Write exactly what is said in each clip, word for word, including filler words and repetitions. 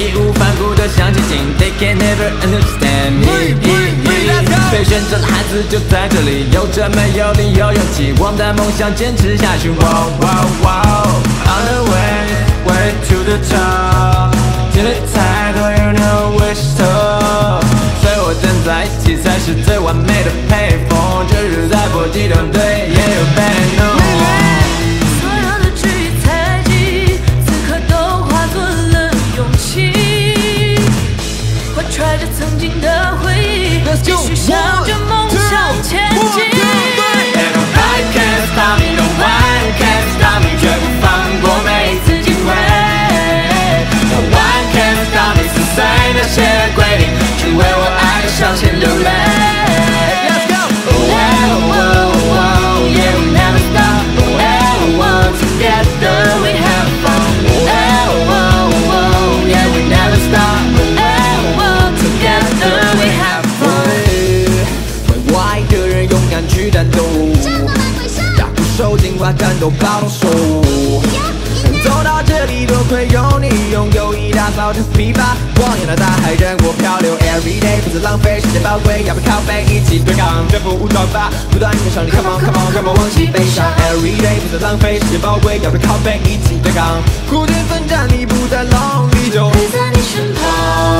义无反顾的向前进 ，They can never understand me。被选择的孩子就在这里，有着没有理由勇气，我们的梦想坚持下去。Wow wow wow，on the way way to the top， 经历太多 ，you know which to。随我站在一起才是最完美的配方，这是在搏击团队也有 bad no。 所有的质疑猜忌，此刻都化作了勇气，怀揣着曾经的回忆，继续向着梦想前进。 Nobody can stop me, no one can stop me， 绝不放过每一次机会。No one can stop me， 撕碎那些规定，去为我爱的向前流泪。Let's go！ Oh oh oh yeah we never stop。Oh oh together we have fun。Oh oh oh yeah we never stop。Oh oh together we have fun。为我爱的人勇敢去战斗。手尽管战斗爆动手，走到这里多亏有你，拥有一大早的琵琶，光野的大海任我漂流 ，every day 不再浪费时间宝贵，要不靠背一起对抗，征服武装吧，不断跟上你 ，come on come on， 让我忘记悲伤 ，every day 不再浪费时间宝贵，要不靠背一起对抗，孤军奋战你不再 lonely 就陪在你身旁，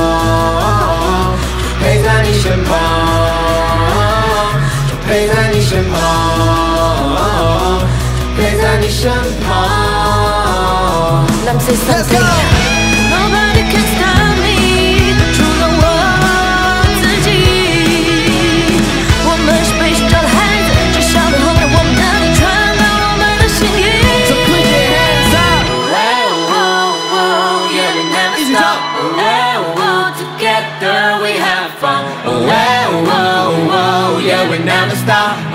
陪在你身旁，陪在你身旁。陪在你身旁。 Let me say something. Nobody can stop me， 除了我自己。我们是被寻找的孩子，至少能弘扬我们的传达我们的心意。 So put your hands up. Oh oh oh yeah we never stop. Oh oh together we have fun. Oh oh oh yeah we never stop.